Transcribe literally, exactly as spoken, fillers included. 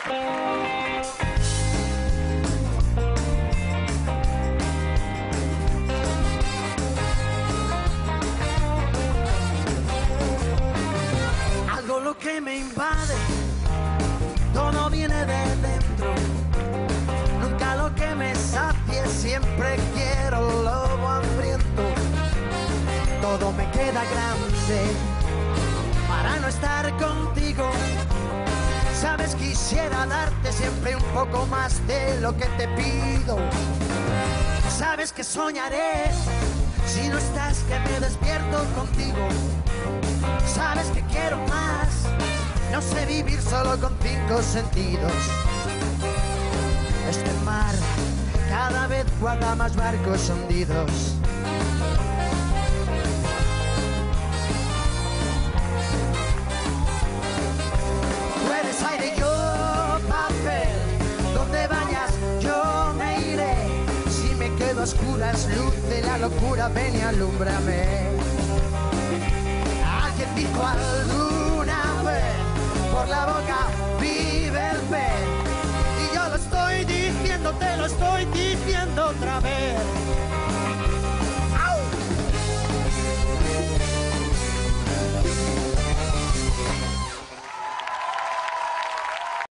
Algo lo que me invade, todo viene de dentro. Nunca lo que me sacie, siempre quiero lobo hambriento. Todo me queda grande para no estar contigo. Sabes, quisiera darte siempre un poco más de lo que te pido. Sabes que soñaré si no estás, que me despierto contigo. Sabes que quiero más, no sé vivir solo con cinco sentidos. Este mar cada vez guarda más barcos hundidos. Tú eres aire, yo papel, donde vayas yo me iré. Si me quedo a oscuras, luz de la locura, ven y alúmbrame. Alguien dijo alguna vez, por la boca vive el pez. Y yo lo estoy diciendo, te lo estoy diciendo otra vez.